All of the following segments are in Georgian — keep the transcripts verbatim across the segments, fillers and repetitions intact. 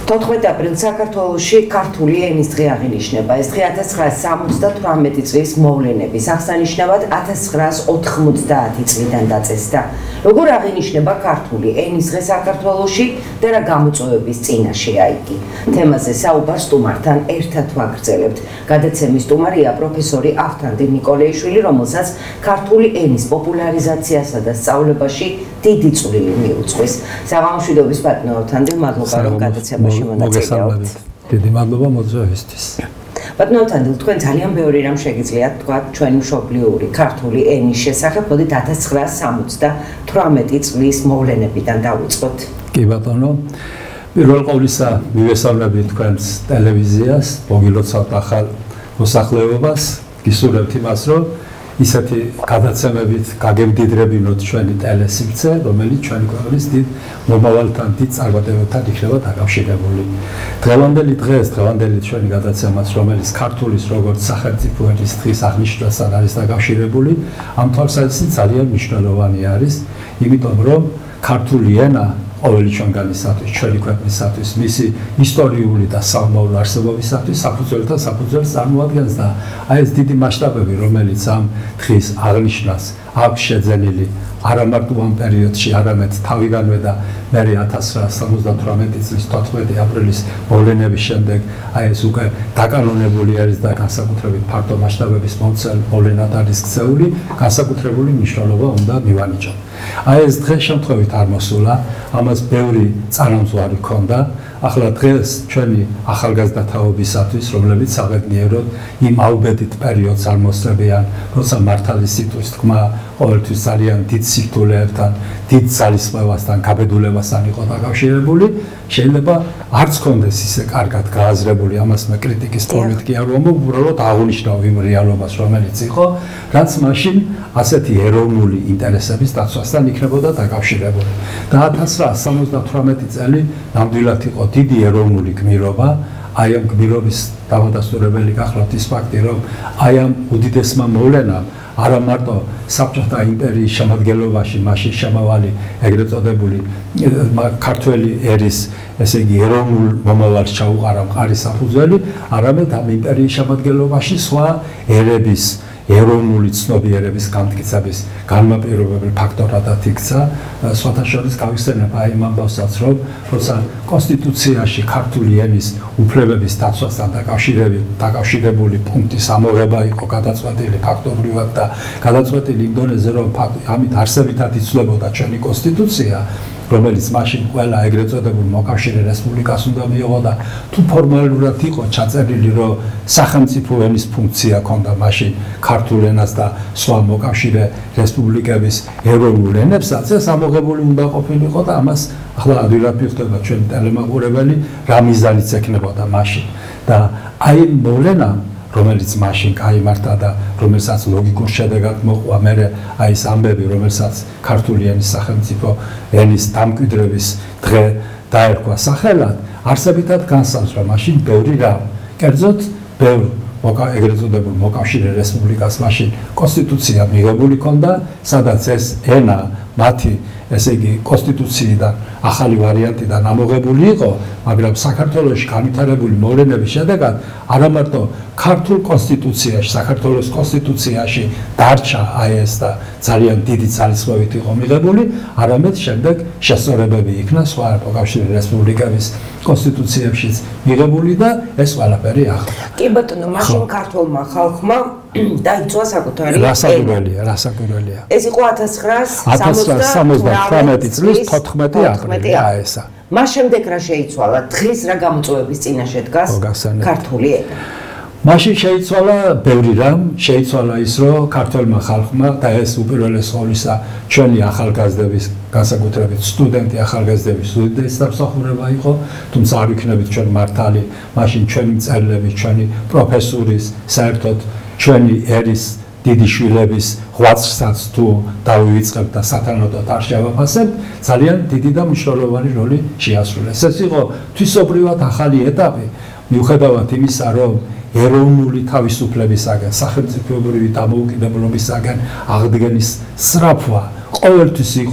თოთხმეტი აპრილს საქართველოში ქართული ენის დღე აღინიშნება. ეს დღე ათას ცხრაასი სამოცდათვრამეტი წლის მოვლენების აღსანიშნავად ათას ცხრაასი ოთხმოცდაათი წლიდან დაწესდა. როგორ აღინიშნება ქართული ენის დღე საქართველოში და რა გამოწვევების წინაშეა იგი. თემაზე საუბარს სტუმართან ერთად ვაგრძელებთ. გადაცემის სტუმარია პროფესორი ავთანდი ნიკოლეიშვილი, რომელსაც ქართული ენის პოპულარიზაციასა და სწავლებაში დიდი წვლილი მიუძღვის. საღამოშვიდობის ბატონო ავთანდი, მადლობა რომ გადაცემაში მონაწილეობთ. დიდი მადლობა მოწვევისთვის. ბატონო ავთანდი, თქვენ ძალიან ბევრი რამ შეგიძლიათ თქვა ჩვენი მშობლიური ქართული ენის შესახებ. მოდით ათას ცხრაასი სამოცდათვრამეტი წლის მოვლენებიდან დავიწყოთ. კი ბატონო, პირველ ყოვლისა მივესალმებით თქვენს ტელევიზიას, მოგილოცავთ ახალ მოსახლეობას, გისურვებთ იმას, რომ ისეთი გადაცემებით გაგემდიდრებინოთ ჩვენი ტელესივრცე, რომელიც ჩვენი ქვეყნის დიდ მომავალთან, დიდ წარმატებებთან იქნება დაკავშირებული. დღევანდელი დღეს, დღევანდელი ჩვენი გადაცემაც, რომელიც ქართულის როგორც სახელმწიფო ენის დღის აღნიშვნასთან არის დაკავშირებული, ამ თვალსაზრისით ძალიან მნიშვნელოვანი არის, იმიტომ რომ ქართული ენა ყოველი ჩვენგანისათვის, ჩვენი ქვეყნისათვის, მისი ისტორიული და სამომავლო არსებობისათვის საფუძველთა საფუძველს წარმოადგენს და აი ეს დიდი მასშტაბები, რომელიც ამ დღის აღნიშვნას აქვს შეძენილი არა მარტო ამ პერიოდში, არამედ თავიდანვე და მერე ათას ცხრაასი სამოცდათვრამეტი წლის თოთხმეტი აპრილის მოვლენების შემდეგ აი ეს უკვე დაკანონებული არის და განსაკუთრებით ფართო მასშტაბების მომცემ მოვლენად არის ქცეული, განსაკუთრებული მნიშვნელობა უნდა მივანიჭოთ. აი ეს დღეს შემთხვევით არ მოსულა, ამას ბევრი წარამზვარი ჰქონდა. ახლა დღეს ჩვენი ახალგაზრდა თაობისათვის, რომლებიც საგებიეროდ იმ აუბედით პერიოდს არ მოსწრებიან, როცა მართალი სიტყვის თქმა ყოველთვის ძალიან დიდ სირთულეებთან, დიდ ძალისხმევასთან, გაბედულებასთან იყო დაკავშირებული, შეიძლება არც ჰქონდეს ისე კარგად გააზრებული, ამას მე კრიტიკის ფორმით კი არ ვამბობ, უბრალოდ აღნიშნავ იმ რეალობას, რომელიც იყო, რაც მაშინ ასეთი ეროვნული ინტერესების დაცვასთან იქნებოდა დაკავშირებული. და ათას ცხრაასი სამოცდათვრამეტი წელი ნამდვილად იყო დიდი ეროვნული გმირობა, აი ამ გმირობის დამადასტურებელი გახლავთ ის ფაქტი, რომ აი ამ უდიდესმა მოვლენამ არა მარტო საბჭოთა იმპერიის შემადგენლობაში მაშინ შემავალი ეგრეთ წოდებული ქართველი ერის, ესე იგი ეროვნულ მომავალს ჩაუყარა მყარი საფუძველი, არამედ ამ იმპერიის შემადგენლობაში სხვა ერების ეროვნული ცნობიერების განმტკიცების განმაპირობებელ ფაქტორადად იქცა. სხვათა შორის გავიხსენებ აი იმ ამბავსაც, რომ როცა კონსტიტუციაში ქართული ენის უფლებების დაცვასთან დაკავშირებული პუნქტის ამოღება იყო გადაწყვეტილი ფაქტობრივად და გადაწყვეტილი იმ დონეზე, რომ ამით არსებითად იცვლებოდა ჩვენი კონსტიტუცია, რომელიც მაშინ ყველა ეგრეთ წოდებულ მოკავშირე რესპუბლიკას უნდა მიიღო და თუ ფორმალურად იყო ჩაწერილი, რომ სახელმწიფო ენის ფუნქცია ჰქონდა მაშინ ქართულ ენას და სხვა მოკავშირე რესპუბლიკების ეროვნულ ენებსაც, ეს ამოღებული უნდა ყოფილიყო და ამას ახლა ადვილად მიხვდება ჩვენი ტელემაყურებელი, რა მიზანიც ექნებოდა მაშინ. და აი მოვლენა, რომელიც მაშინ გაიმართა და რომელსაც ლოგიკურ შედეგად მოყვა მერე აი ეს ამბები, რომელსაც ქართული ენის სახელმწიფო ენის დამკვიდრების დღე დაერქვა სახელად, არსებითად განსაზღვრა, რომ მაშინ ბევრი რამ, კერძოდ ბევრ ეგრეთ წოდებულ მოკავშირე რესპუბლიკას მაშინ კონსტიტუცია მიღებული ჰქონდა, სადაც ეს ენა მათი, ესე იგი კონსტიტუციიდან ახალი ვარიანტიდან ამოღებული იყო, მაგრამ საქართველოში განვითარებული მოვლენების შედეგად არა მარტო ქართულ კონსტიტუციაში, საქართველოს კონსტიტუციაში დარჩა აი ეს და ძალიან დიდი ძალისხმევით იყო მიღებული, არამედ შემდეგ შესწორებები იქნა სხვა მოკავშირე რესპუბლიკების კონსტიტუციებშიც მიღებული და ეს ყველაფერი ახლა. კი ბატონო, მაშინ ქართულმა ხალხმა დაიწვა საკუთარი ენა. რასაკვირველია, რასაკვირველია. ეს იყო ათას ცხრაასი სამოცდათვრამეტი წლის თოთხმეტი აპრილი ესა. მას შემდეგ რა შეიცვალა? დღეს რა გამოწვევების წინაშე დგას ქართული ენა? მაშინ შეიცვალა ბევრი რამ, შეიცვალა ის, რომ ქართველმა ხალხმა და ეს უპირველეს ყოვლისა ჩვენი ახალგაზრდების, განსაკუთრებით სტუდენტი ახალგაზრდების სტუდენტის დამსახურება იყო, თუმცა არ იქნებით ჩვენ მართალი, მაშინ ჩვენი მწერლების, ჩვენი პროფესურის, საერთოდ ჩვენი ერის დიდი შვილების ღვაწლსაც თუ დავივიწყებთ და სათანადოდ არ შევაფასებთ, ძალიან დიდი და მნიშვნელოვანი როლი შეასრულეს. ეს იყო თვისობრივად ახალი ეტაპი, მიუხედავად იმისა, რომ ეროვნული თავისუფლებისაგან, სახელმწიფოებრივი დამოუკიდებლობისაგან აღდგენის სწრაფვა ყოველთვის იყო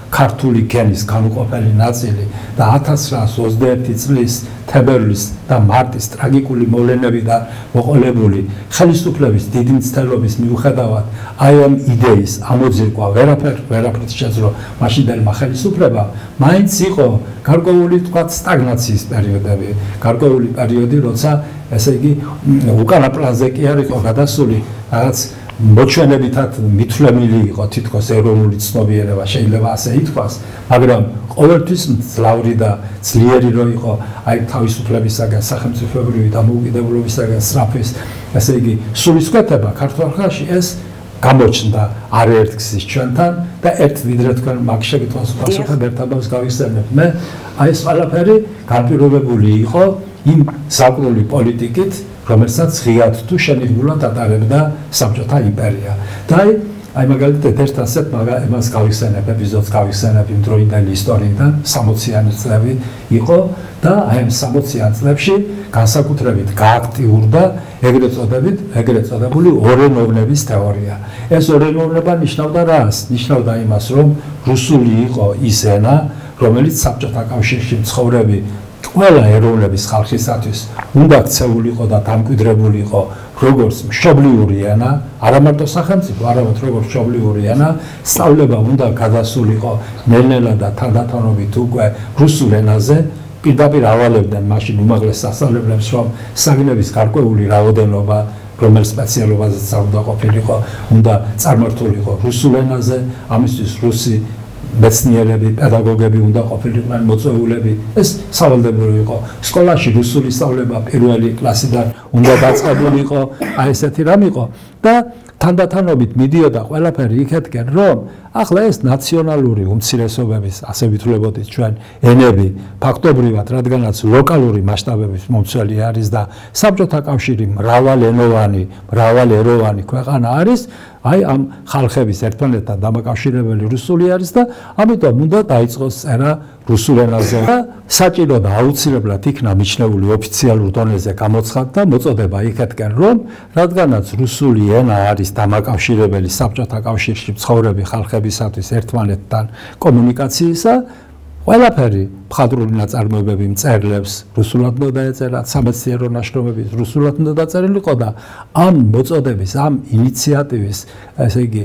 ქართული გენის განუყოფელი ნაწილი და ათას რვაასი ოცდაერთი წლის თებერვლის და მარტის ტრაგიკული მოვლენებიდან მოყოლებული ხელისუფლების დიდი მცდელობის მიუხედავად აი ამ იდეის ამოძირკვა ვერაფერ ვერაფრით შეძლო მაშინდელმა ხელისუფლებამ მაინც იყო გარკვეული თქვა სტაგნაციის პერიოდები გარკვეული პერიოდი როცა ესე იგი უკანა პლანზე კი არ იყო გადასული რაღაც მოჩვენებითად მithვლებული იყო თითქოს ეროვნული ცნობიერება შეიძლება ასე ითქვას მაგრამ ყოველთვის მძლავრი და ძლიერი რო იყო აი თავისუფლებისაგან სახელმწიფოებრივი დამოუკიდებლობისაგან სწრაფის ესე იგი სულისკვეთება ქართულ ხალხში ეს გამოჩნდა არაერთ გზის ჩვენთან და ერთ ვიდრე თქვენ მაგ შეკითხვას პასუხად ერთადაც გავიხსენებ მე აი ეს ყველაფერი განპირობებული იყო იმ საკრული პოლიტიკით რომელსაც ღიად თუ შენიღბულად ატარებდა საბჭოთა იმპერია და აი აი მაგალითად ერთ ასეთ მაგას გავიხსენებ ეპიზოდს გავიხსენებ იმ დროინდელი ისტორიიდან სამოციანი წლები იყო და აი ამ სამოციან წლებში განსაკუთრებით გააქტიურდა ეგრეთ წოდებით ეგრეთ წოდებული ორენოვნების თეორია ეს ორენოვნება ნიშნავდა რას ნიშნავდა იმას რომ რუსული იყო ის ენა რომელიც საბჭოთა კავშირში მცხოვრები ყველა ეროვნების ხალხისათვის უნდა ქცეულიყო და დამკვიდრებული იყო როგორც მშობლიური ენა, არა მარტო სახელმწიფო, არამედ როგორც მშობლიური ენა, სწავლება უნდა გადასულიყო ნელ-ნელა და თანდათანობით უკვე რუსულ ენაზე, პირდაპირ ავალებდნენ მაშინ უმაღლეს სასწავლებლებს, რომ საგნების გარკვეული რაოდენობა რომელ სპეციალობაზეც უნდა ყოფილიყო, უნდა წარმართულიყო რუსულ ენაზე, ამისთვის რუსი მეცნიერები, პედაგოგები უნდა ყოფილიყვნენ მოწვეულები. ეს სავალდებულო იყო. სკოლაში რუსული სწავლება პირველი კლასიდან უნდა დაწყებულიყო, აი ესეთი რამ იყო და თანდათანობით მიდიოდა ყველაფერი იქეთკენ, რომ ახლა ეს ნაციონალური უმცირესობების, ასე ვითვლებოდით ჩვენ, ენები ფაქტობრივად, რადგანაც ლოკალური მასშტაბების მომცველი არის და საბჭოთა კავშირი მრავალენოვანი, მრავალეროვანი ქვეყანა არის, აი ამ ხალხების ერთმანეთთან დამაკავშირებელი რუსული არის და ამიტომ უნდა დაიწყოს წერა რუსულ ენაზე და საჭირო და აუცილებლად იქნა მიჩნეული ოფიციალურ დონეზე გამოცხადდა მოწოდება იქეთკენ, რომ რადგანაც რუსული ენა არის დამაკავშირებელი საბჭოთა კავშირში მცხოვრები ხალხებისათვის ერთმანეთთან კომუნიკაციისა, ყველაფერი მხატვრული ნაწარმოებები მწერლებს რუსულად უნდა დაეწერათ, სამეცნიერო ნაშრომები რუსულად უნდა დაწერილიყო და ამ მოწოდების, ამ ინიციატივის, ესე იგი,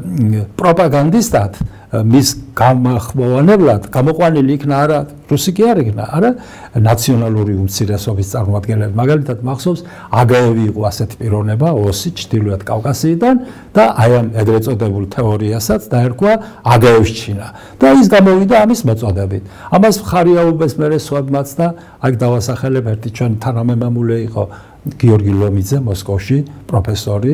პროპაგანდისტად მის გამახვევანებლად გამოყვანილი იქნა არა რუსი კი არ იქნა, არა ნაციონალური უმცირესობის წარმომადგენლები. მაგალითად მახსოვს აგაევი იყო ასეთი პიროვნება ოსი ჩრდილოეთ კავკასიიდან და აი ამ ეგრეთ წოდებულ თეორიასაც დაერქვა აგაევშჩინა და ის გამოვიდა ამის მოწოდებით. ამას მხარი აუგეს მერე სხვებმაც და აქ დავასახელებ ერთი ჩვენი თანამემამულე იყო გიორგი ლომიძე მოსკოვში პროფესორი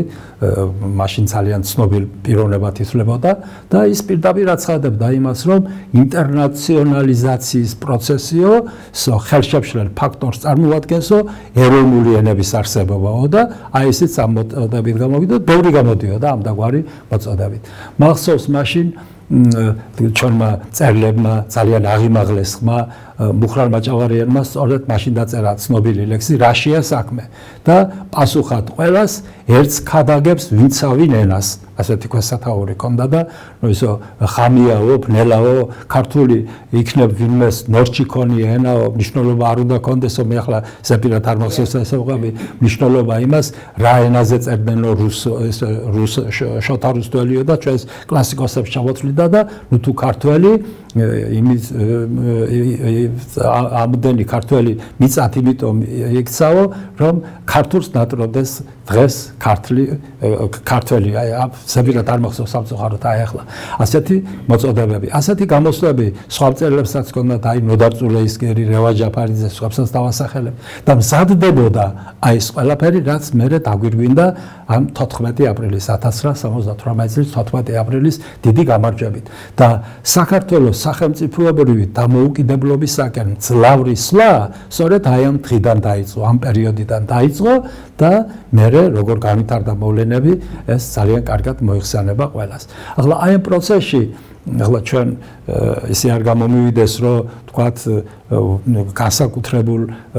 მაშინ ძალიან ცნობილ პიროვნებად ითვლებოდა და ის პირდაპირ აცხადებდა იმას რომ ინტერნაციონალიზაციის პროცესიო ხელშემშლელ ფაქტორს წარმოადგენსო ეროვნული ენების არსებობაო და აი ესეც ამ მოწოდებით გამოვიდა ბევრი გამოდიოდა ამ დაგვარი მოწოდებით მახსოვს მაშინ ჩვენმა წერლებმა ძალიან აღიმაღლეს ხმა მუხრან მაჭავარიანმა სწორედ მაშინ დაწერა ცნობილი ლექსი რაშია საქმე და პასუხად ყველას ერთს ქადაგებს ვინცავინ ენას ასეთი ქვესათაური ქონდა და ისო ხამიაო ბნელაო ქართული იქნებ ვინმეს ნორჩი ქონია ენაო მნიშვნელობა არ უნდა ქონდესო მე ახლა ზეპირად არ მახსოვს ესე ვყავი მნიშვნელობა იმას რა ენაზე წერდნენო რუს რუს შოთა რუსთველიო და ჩვენს კლასიკოსებს ჩამოთვლიდა და ნუ თუ ქართველი იმის ამდენი ქართველი მიწათ იმიტომ იქცაო რომ ქართულს ნატრობდეს დღეს ქართლი ქართველი აი ზებირად არ მახსოვს სამწუხაროდ აი ახლა ასეთი მოწოდებები ასეთი გამოსვლები სხვა მწერლებსაც ჰქონდათ აი ნოდარწულეისკერი რევა ჯაფარიძე სხვებსაც დავასახელებ და მზადდებოდა აი ეს ყველაფერი რაც მერე დაგვირგვინდა ამ თოთხმეტი აპრილის ათას რვაასი სამოცდათვრამეტი წლის თოთხმეტი აპრილის დიდი გამარჯვებით და საქართველოს სახელმწიფოებრივი დამოუკიდებლობისაკენ ძლავრი სვლა სწორედ აი ამ დღიდან დაიწყო ამ პერიოდიდან დაიწყო და მერე როგორ განვითარდა მოვლენები ეს ძალიან კარგად მოიხსენება ყველას. ახლა აი ამ პროცესში ახლა ჩვენ ისე არ გამომივიდეს რომ თქვათ განსაკუთრებულ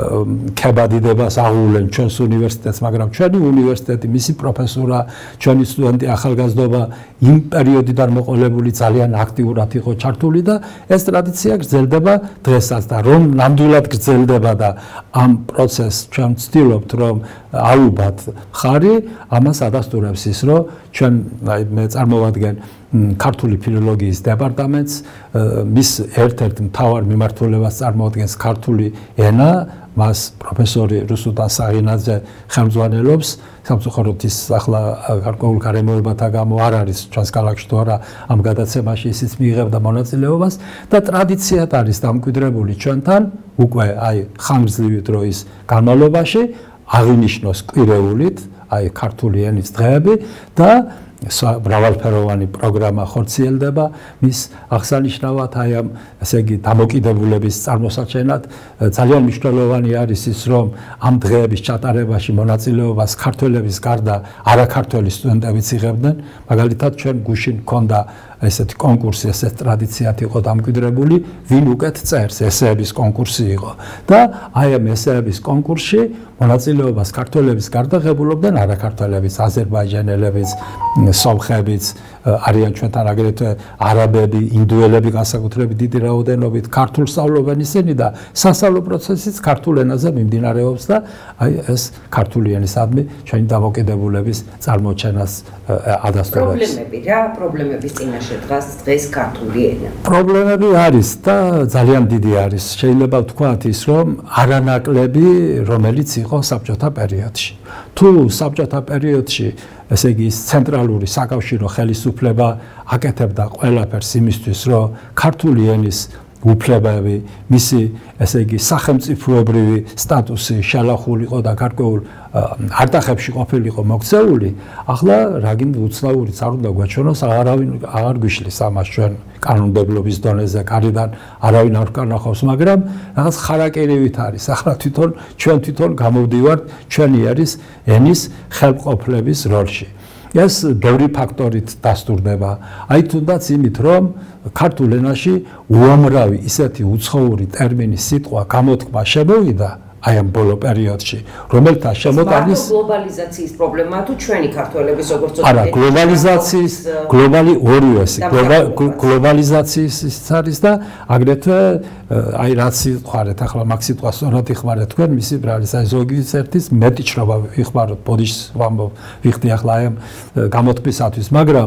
ქებადიდებას აღუვლენ ჩვენს უნივერსიტეტს, მაგრამ ჩვენი უნივერსიტეტი, მისი პროფესორა, ჩვენი სტუდენტი ახალგაზრდობა იმ პერიოდიდან მოყოლებული ძალიან აქტიურად იყო ჩართული და ეს ტრადიცია გრძელდება დღესაც და რომ ნამდვილად გრძელდება და ამ პროცესს ჩვენ ვცდილობთ რომ აუღოთ ხარი, ამას ადასტურებს ის რომ ჩვენ აი მე წარმოვადგენ ქართული ფილოლოგიის დეპარტამენტს, მის ერთ-ერთ მთავარ მიმართულებას წარმოადგენს ქართული ენა, მას პროფესორი რუსუდან საღინაძე ხელმძღვანელობს, სამწუხაროდ ის ახლა გარკვეულ გარემოებათა გამო არ არის ჩვენს ქალაქში თუ არა ამ გადაცემაში ისიც მიიღებდა მონაწილეობას და ტრადიციად არის დამკვიდრებული ჩვენთან უკვე აი ხანგრძლივი დროის განმავლობაში აღინიშნოს კვირეულით აი ქართული ენის დღეები და მრავალფეროვანი პროგრამა ხორციელდება მის აღსანიშნავად აი ამ ესე იგი დამოკიდებულების წარმოსაჩენად ძალიან მნიშვნელოვანი არის ის რომ ამ დღეების ჩატარებაში მონაწილეობას ქართველების გარდა არაქართველი სტუდენტებიც იღებდნენ მაგალითად ჩვენ გუშინ ჰქონდა ესეთი კონკურსი ესეთ ტრადიციად იყო დამკვიდრებული ვინ უკეთ წერს ესეების კონკურსი იყო და აი ამ ესეების კონკურსში მონაწილეობას ქართველების გარდა ღებულობდნენ არაქართველებიც აზერბაიჯანელებიც სომხებიც არიან ჩვენთან აგრეთვე არაბები, ინდუელები განსაკუთრებით დიდი რაოდენობით ქართულ სწავლობენ ისინი და სასწავლო პროცესიც ქართულ ენაზე მიმდინარეობს და აი ეს ქართული ენისადმი ჩვენი დამოკიდებულების წარმოჩენას ადასტურებს. პრობლემები რა პრობლემების წინაშე დგას დღეს ქართული ენა? პრობლემები არის და ძალიან დიდი არის. შეიძლება ვთქვათ ის რომ არანაკლები რომელიც იყო საბჭოთა პერიოდში. თუ საბჭოთა პერიოდში ესე იგი ცენტრალური საკავშირო ხელისუფლება აკეთებდა ყველაფერს იმისთვის, რომ ქართული ენის უფლებები, მისი ესე იგი სახელმწიფოებრივი სტატუსი შელახულიყო და გარკვეულ არტახებში ყოფილიყო მოქცეული, ახლა რაგინ უცნაურიც არ უნდა გვაჩვენოს, არავინ აღარ გვიშლის ამას ჩვენ კანონმდებლობის დონეზე, გარედან არავინ არ განახავს, მაგრამ რაღაც ხარაკერივით არის. ახლა თვითონ ჩვენ თვითონ გამოვდივართ ჩვენი არის ენის ხელმყოფლების როლში. ეს ბევრი ფაქტორით დასტურდება. აი თუნდაც იმით, რომ ქართულ ენაში უამრავი ისეთი უცხოური ტერმინის სიტყვა გამოთქმა შემოვიდა აი ამ ბოლო პერიოდში, რომელთა შემოტანის გლობალიზაციის პრობლემა თუ ჩვენი ქართველების როგორც არა, გლობალიზაციის, გლობალი ორივესი, გლობალიზაციის არის და აგრეთვე აი რაც იხმარეთ, ახლა მაგ სიტყვას სწორად იხმარეთ თქვენ, მისი ბრალის აი ზოგის ერთის მეტიჩრობა იხმაროთ, ბოდიშს ვამბობ, ვიხდი ახლა აი ამ გამოთქმისათვის, მაგრამ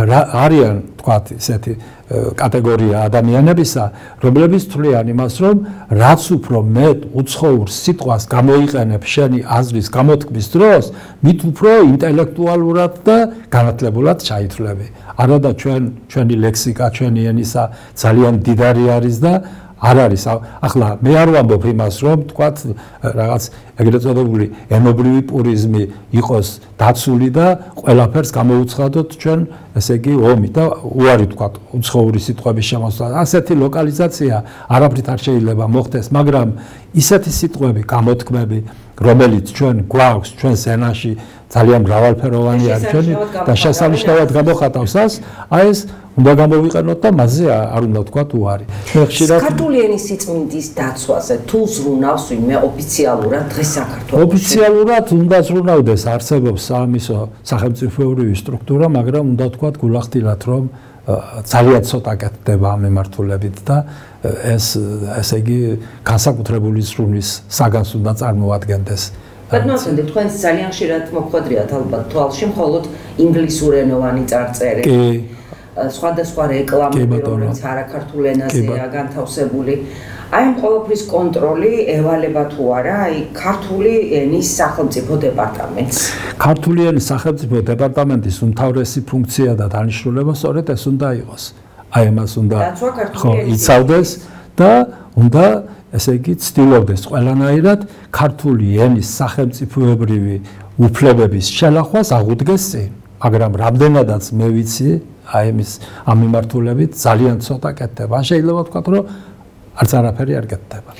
არიან თქვათ ისეთი კატეგორია ადამიანებისა, რომლებიც თვლიან იმას, რომ რაც უფრო მეტ უცხოურ სიტყვას გამოიყენებ შენი აზრის გამოთქმის დროს, მით უფრო ინტელექტუალურად და განათლებულად ჩაითვლები. არადა ჩვენ ჩვენი ლექსიკა, ჩვენი ენისა ძალიან დიდარი არის და არ არის ახლა მე არ ვამბობ იმას რომ თქვათ რაღაც ეგრეთ წოდებული ენობრივი პურიზმი იყოს დაცული და ყველაფერს გამოუცხადოთ ჩვენ ესე იგი ომი და უარი თქვათ უცხოური სიტყვების შემოსვლა ასეთი ლოკალიზაცია არაფრით არ შეიძლება მოხდეს მაგრამ ისეთი სიტყვები გამოთქმები რომელიც ჩვენ გვაქვს ჩვენს ენაში ძალიან მრავალფეროვანი არის ჩვენი და შესანიშნავად გამოხატავს ას აი ეს უნდა გამოვიყენოთ და მასზე არ უნდა ვთქვათ უარი. მე ხშირად ქართული ენის სიწმინდის დაცვაზე თუ ზრუნავს ვინმე ოფიციალურად დღეს საქართველოში. ოფიციალურად უნდა ზრუნავდეს, არსებობს საამისო სახელმწიფოებრივი სტრუქტურა, მაგრამ უნდა ვთქვათ გულახდილად რომ ძალიან ცოტა კეთდება ამ მიმართულებით და ეს ესე იგი განსაკუთრებული ზრუნვის საგანს უნდა წარმოადგენდეს. ბატონო, თქვენ ძალიან ხშირად მოხვედრიათ ალბათ თვალში მხოლოდ ინგლისურენოვანი წარწერები. კი. სხვადასხვა რეკლამები, რომელიც არაქართულ ენაზეა განთავსებული. აი ამ ყოველფრის კონტროლი ევალება თუ არა, აი ქართული ენის სახელმწიფო დეპარტამენტს. ქართული ენის სახელმწიფო დეპარტამენტის უმთავრესი ფუნქცია და დანიშნულება სწორედ ეს უნდა იყოს. აი ამას უნდა ხო იცავდეს და უნდა ესე იგი ცდილობდეს ყველანაირად ქართული ენის სახელმწიფოებრივი უფლებების შელახვას აღუდგეს წინ, მაგრამ რამდენადაც მე ვიცი აი ამის ამ მიმართულებით ძალიან ცოტა კეთდება. შეიძლება ვთქვათ, რომ არც არაფერი არ კეთდება.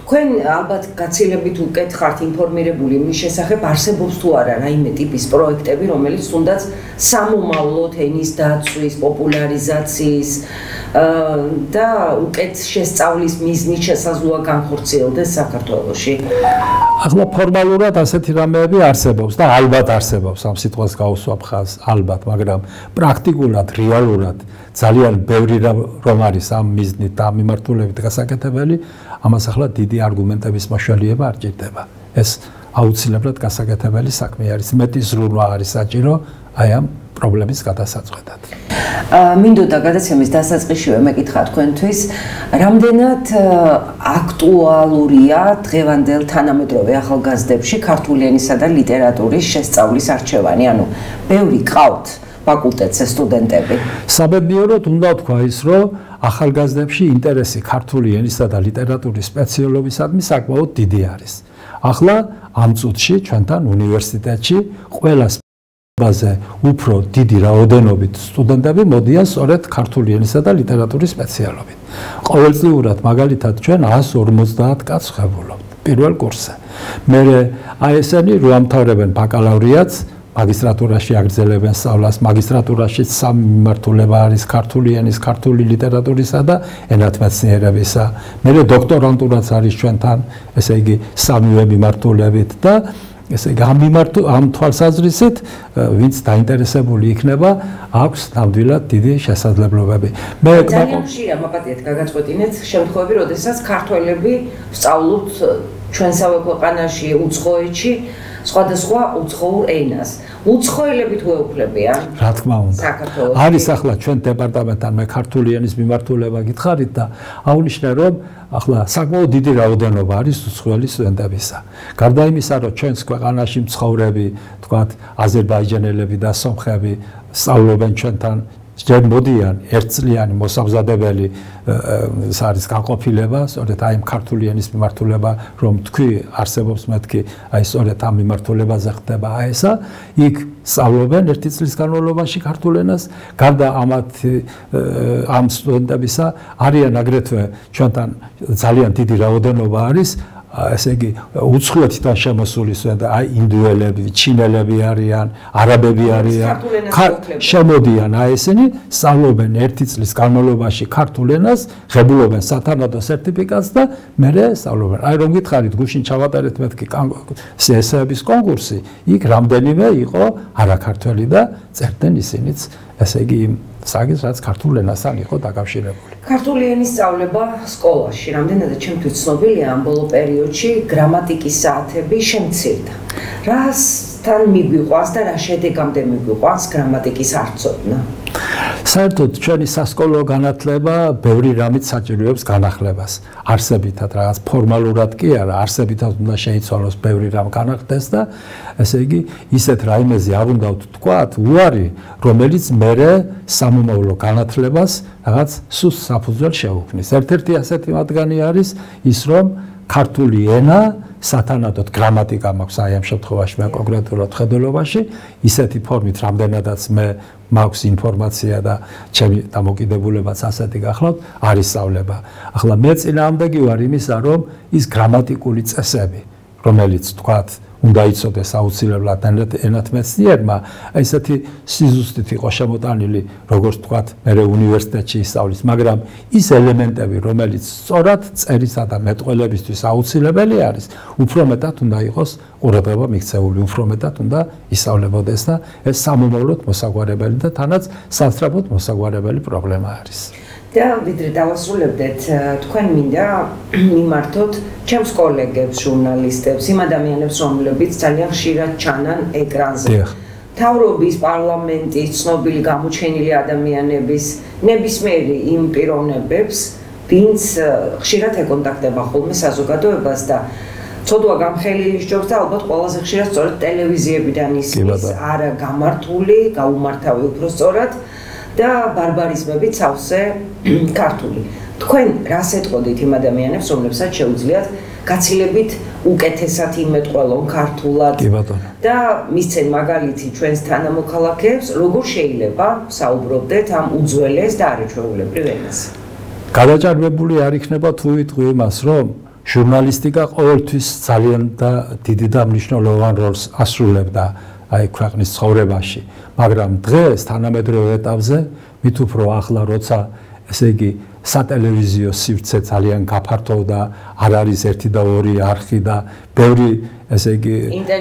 თქვენ ალბათ გაცილებით უკეთ ხართ ინფორმირებული მის შესახებ არსებობს თუ არა რაიმე ტიპის პროექტები, რომელიც თუნდაც სამომავლოდ ენის დაცვის, პოპულარიზაციის და უკეთ შესწავლის მიზნით შესაძლოა განხორციელდეს საქართველოში? ახლა ფორმალურად ასეთი რამეები არსებობს და ალბათ არსებობს, ამ სიტყვას გავუსვამ ხაზს, ალბათ, მაგრამ პრაქტიკულად, რეალურად ძალიან ბევრი რომ არის ამ მიზნით და ამ მიმართულებით გასაკეთებელი, ამას ახლა დიდი არგუმენტების მოშველიება არ ჭირდება. ეს აუცილებლად გასაკეთებელი საქმე არის. მეტი ზრუნვა არის საჭირო აი ამ პრობლემის გადასაწყვეტად. მინდოდა გადაცემის დასაწყისშივე მეკითხა თქვენთვის, რამდენად აქტუალურია დღევანდელ თანამედროვე ახალგაზრდებში ქართული ენისა და ლიტერატურის შესწავლის არჩევანი, ანუ ბევრი ყავთ ფაკულტეტზე სტუდენტები. საბედნიეროდ უნდა თქვა ის, რომ ახალგაზრდებში ინტერესი ქართული ენისა და ლიტერატურის სპეციალობისადმი საკმაოდ დიდი არის. ახლა ამ წუთში ჩვენთან უნივერსიტეტში ყველა ბაზე უფრო დიდი რაოდენობით სტუდენტები მოდიან სწორედ ქართული ენისა და ლიტერატურის სპეციალობით. ყოველწლიურად მაგალითად ჩვენ ას ორმოცდაათ კაცს ვხებულობთ პირველ კურსზე. მე აი ესენი რო ამთავრებენ ბაკალავრიატს, მაგისტრატურაში აგრძელებენ სწავლას, მაგისტრატურაში სამი მიმართულება არის ქართული ენის, ქართული ლიტერატურისა და ენათმეცნიერებისა. მე დოქტორანტურაც არის ჩვენთან, ესე იგი სამივე მიმართულებით და ესე იგი ამ მიმართულ ამ თვალსაზრისით ვინც დაინტერესებული იქნება, აქვს ნამდვილად დიდი შესაძლებლობები. მე ძალიან ხშირია მოგატიეთ გაგაწყვეტინეთ შემთხვევები, როდესაც ქართველები სწავლობთ ჩვენსავე ქვეყანაში, უცხოეთში სხვადასხვა უცხოურ ენას. უცხოელები თუ ეუფლებიან? რა თქმა უნდა. არის ახლა ჩვენ დეპარტამენტთან მე ქართული ენის მიმართულება გითხარით და აუნიშნე რომ ახლა საკმაოდ დიდი რაოდენობა არის უცხოელი სტუდენტებისა. გარდა იმისა, რომ ჩვენს ქვეყანაში მცხოვრები, თქვათ, აზერბაიჯანელები და სომხები სწავლობენ ჩვენთან, ჯერ მოდიან ერთწლიანი მოსამზადებელი ეს არის განყოფილება, სწორედ აი ქართული ენის მიმართულება, რომ თქვი არსებობს მეთქი, აი სწორედ ამ მიმართულებაზე ხდება აი ესა, იქ სწავლობენ ერთი წლის განმავლობაში ქართულ ენას, გარდა ამათ ამ სტუდენტებისა არიან აგრეთვე ჩვენთან ძალიან დიდი რაოდენობა არის ესე იგი უცხოეთიდან შემოსული სტუდენტები, აი ინდუელები, ჩინელები არიან, არაბები არიან, შემოდიან აი ესენი, სწავლობენ ერთი წლის განმავლობაში ქართულ ენას, ღებულობენ სათანადო სერტიფიკატს და მერე სწავლობენ. აი რომ გითხარით, გუშინ ჩავატარეთ მეთქი ესეების კონკურსი, იქ რამდენიმე იყო არაქართველი და წერდნენ ისინიც, ესე იგი საგის რაც ქართულ ენასთან იყო დაკავშირებული. ქართული ენის სწავლება სკოლაში, რამდენადაც ჩემთვის ცნობილია ამ ბოლო პერიოდში გრამატიკის საათები შემცირდა. რასთან მიგვიყვანს და რა შედეგამდე მიგვიყვანს გრამატიკის არცოდნა? საერთოდ ჩვენი სასკოლო განათლება ბევრი რამით საჭიროებს განახლებას. არსებითად რაღაც ფორმალურად კი არა, არსებითად უნდა შეიცვალოს ბევრი რამ განახდეს და ესე იგი ისეთ რაიმეზე არ უნდა ვთქვათ უარი, რომელიც მერე სამომავლო განათლებას რაღაც სუსტ საფუძველს შეუქმნის. ერთ-ერთი ასეთი მათგანი არის ის, რომ ქართული ენა სათანადოდ გრამატიკა მაქვს აი ამ შემთხვევაში მე კონკრეტულად ხედულობაში, ისეთი ფორმით რამდენადაც მე მაქვს ინფორმაცია და ჩემი დამოკიდებულებაც ასეთი გახლავთ, არის სწავლება. ახლა მე წინააღმდეგი ვარ იმისა, რომ ის გრამატიკული წესები, რომელიც თქვათ უნდა იცოდეს აუცილებლად ენათმეცნიერმა, ესეთი სიზუსტით იყო შემოტანილი, როგორც თქვათ, მე უნივერსიტეტში ისწავლის, მაგრამ ის ელემენტები, რომელიც სწორად წერისა და მეტყველებისთვის აუცილებელი არის, უფრო მეტად უნდა იყოს ყურადღება მიქცეული, უფრო მეტად უნდა ისწავლებოდეს და ეს სამომავლოდ მოსაგვარებელი და თანაც სასწრაფოდ მოსაგვარებელი პრობლემა არის. და ვიდრე დავასრულებდეთ, თქვენ მინდა მიმართოთ ჩემს კოლეგებს, ჟურნალისტებს, იმ ადამიანებს, რომლებიც ძალიან ხშირად ჩანან ეკრანზე. მთავრობის, პარლამენტის, ცნობილი გამოჩენილი ადამიანების ნებისმიერი იმ პიროვნებებს, ვინც ხშირად ეკონტაქტება ხოლმე საზოგადოებას და ცოდვა გამხელილი სჯობს და ალბათ ყველაზე ხშირად სწორედ ტელევიზიებიდან ისმის, არა გამართული, გაუმართავი უფრო სწორად და ბარბარიზმებით სავსე ქართული. თქვენ რას ეტყოდით იმ ადამიანებს, რომლებსაც შეუძლიათ გაცილებით უკეთესად იმეტყველონ ქართულად და მისცენ მაგალითი ჩვენს თანამოქალაქეებს, როგორ შეიძლება საუბრობდეთ ამ უძველეს და არაჩვეულებრივ ენაზე? გადაჭარბებული არ იქნება თუ ვიტყვი იმას, რომ ჟურნალისტიკა ყოველთვის ძალიან და დიდი და მნიშვნელოვან როლს ასრულებდა აი ქვეყნის ცხოვრებაში, მაგრამ დღეს თანამედროვე ეტაპზე მით უფრო ახლა როცა ესე იგი სატელევიზიო სივრცე ძალიან გაფართოვდა, არ არის ერთი და ორი არხი და ბევრი ესე იგი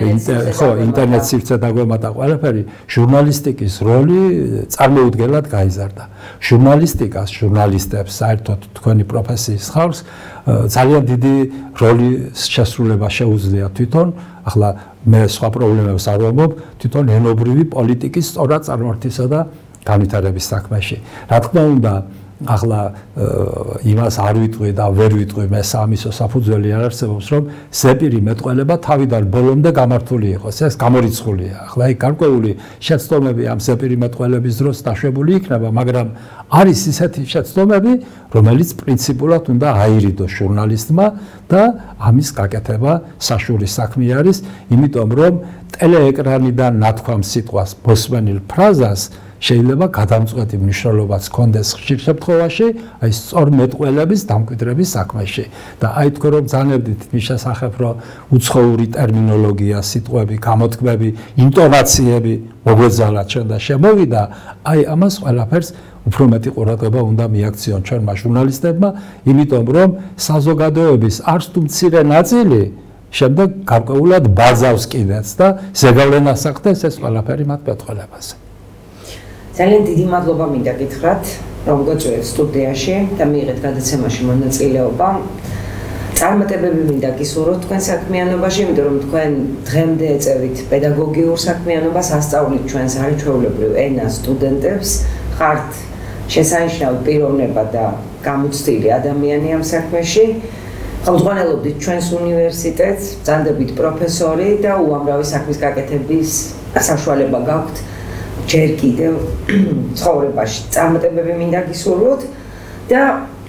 ხო ინტერნეტ სივრცე დაგვემატა ყველაფერი, ჟურნალისტიკის როლი წარმოუდგენლად გაიზარდა. ჟურნალისტიკას, ჟურნალისტებს, საერთოდ თქვენი პროფესიის ხალხს ძალიან დიდი როლის შესრულება შეუძლია თვითონ, ახლა მე სხვა პრობლემებს არ ვამბობ, თვითონ ენობრივი პოლიტიკის სწორად წარმართისა და განვითარების საქმეში. რა თქმა უნდა, ახლა იმას არ ვიტყვი და ვერ ვიტყვი, მე სამისო საფუძველი არ არსებობს, რომ ზეპირი მეტყველება თავიდან ბოლომდე გამართული იყოს, ეს გამორიცხულია. ახლა იქ გარკვეული შეცდომები ამ ზეპირი მეტყველების დროს დაშვებული იქნება, მაგრამ არის ისეთი შეცდომები, რომელიც პრინციპულად უნდა აირიდოს ჟურნალისტმა და ამის გაკეთება საშუალო საქმე არის, იმიტომ რომ ტელეეკრანიდან ნათქვამ სიტყვას მოსმენილ ფრაზას შეიძლება გადამწყვეტი მნიშვნელობაც ჰქონდეს ხშირ შემთხვევაში, აი სწორ მეტყველების დამკვიდრების საქმეში. და აი თქო რომ ძანებდით მის შესახებ, რომ უცხოური ტერმინოლოგია, სიტყვები, გამოთქმები, ინტონაციები მოგვეძალა ჩვენ და შემოვიდა, აი ამას ყველაფერს უფრო მეტი ყურადღება უნდა მიაქციონ ჩვენმა ჟურნალისტებმა, იმიტომ რომ საზოგადოების არც თუ მცირე ნაწილი შემდეგ გარკვეულად ბაზავს კიდეც და ზეგავლენას ახდენს ეს ყველაფერი მათ მეტყველებაზე. ძალიან დიდი მადლობა მინდა გითხრათ, რომ გაწვევთ სტუდიაში და მიიღეთ გადაცემაში მონაწილეობა. წარმატებები მინდა გისურვოთ თქვენ საქმიანობაში, იმიტომ რომ თქვენ დღემდე ეწევით პედაგოგიურ საქმიანობას, ასწავლით ჩვენს არაჩვეულებრივ ენას სტუდენტებს, ხართ შესანიშნავი პიროვნება და გამოცდილი ადამიანი ამ საქმეში. ხელმძღვანელობდით ჩვენს უნივერსიტეტს, ბრძანდებით პროფესორი და უამრავი საქმის გაკეთების საშუალება გაქვთ. ჯერ კიდევ ცხოვრებაში წარმატებები მინდა გისურვოთ და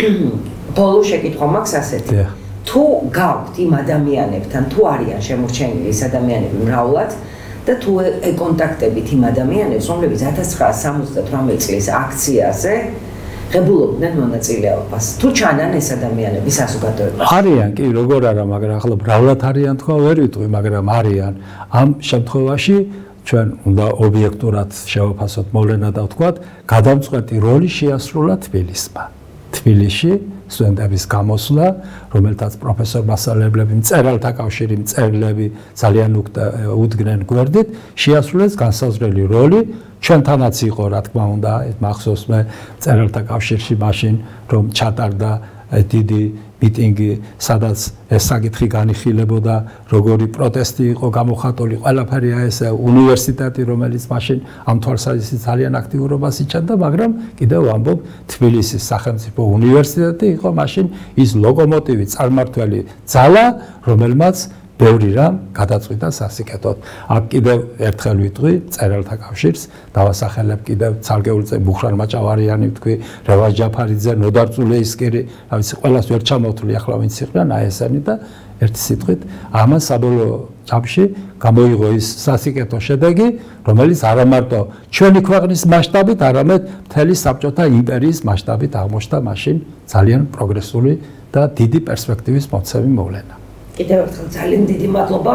ბოლო შეკითხვა მაქვს ასეთი. თუ გაქვთ იმ ადამიანებთან, თუ არიან შემორჩენილი ეს ადამიანები მრავლად და თუ ეკონტაქტებით იმ ადამიანებს, რომლებიც ათას ცხრაასი სამოცდათვრამეტი წლის აქციაზე ღებულობდნენ მონაწილეობას. თუ ჩანან ეს ადამიანები საზოგადოებაში? არიან კი, როგორ არა, მაგრამ ახლა მრავლად არიან თქვა ვერ ვიტყვი, მაგრამ არიან. ამ შემთხვევაში ჩვენ უნდა ობიექტურად შევაფასოთ მოვლენა და ვთქვათ, გადამწყვეტი როლი შეასრულა თბილისმა. თბილისში სტუდენტების გამოსვლა, რომელთაც პროფესორ მასწავლებლები, მწერალთა კავშირი, მწერლები ძალიან უდგნენ გვერდით, შეასრულეს განსაზღვრელი როლი. ჩვენთანაც იყო, რა თქმა უნდა, მახსოვს მე მწერალთა კავშირში მაშინ, რომ ჩატარდა დიდი მიტინგი, სადაც ეს საკითხი განიხილებოდა, როგორი პროტესტი იყო გამოხატული, ყველაფერი ეს უნივერსიტეტი, რომელიც მაშინ ამ თვალსაზრისით ძალიან აქტიურობას იჩენდა, მაგრამ კიდევ ვამბობ, თბილისის სახელმწიფო უნივერსიტეტი იყო მაშინ ის ლოკომოტივი, წარმართველი ძალა, რომელმაც ბევრი რამ გადაწყვიტა სასიკეთოდ. აქ კიდევ ერთხელ ვიტყვი მწერალთა კავშირს, დავასახელებ კიდევ ცალკეულზე ბუხრან მაჭავარიანი ვთქვი, რევაზ ჯაფარიძე, ნოდარ წულეისკირი, რა ვიცი, ყველას ვერ ჩამოვთვლი ახლა ვინც იყვნენ, აი ესენი და ერთი სიტყვით, ამას საბოლოო ჯამში გამოიღო ის სასიკეთო შედეგი, რომელიც არა მარტო ჩვენი ქვეყნის მასშტაბით, არამედ მთელი საბჭოთა იმპერიის მასშტაბით აღმოჩნდა მაშინ ძალიან პროგრესული და დიდი პერსპექტივის მომცემი მოვლენა. კიდევ ერთხელ ძალიან დიდი მადლობა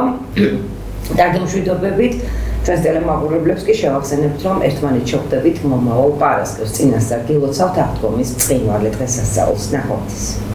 და გემშვიდობებით. ჩვენს ტელემაყურებლებს კი შევახსენებთ, რომ ერთმანეთს შევხვდებით მომავალ პარასკევს წინასწარ გილოცავთ აღდგომის ბრწყინვალე დღესასწაულს. ნახვამდის.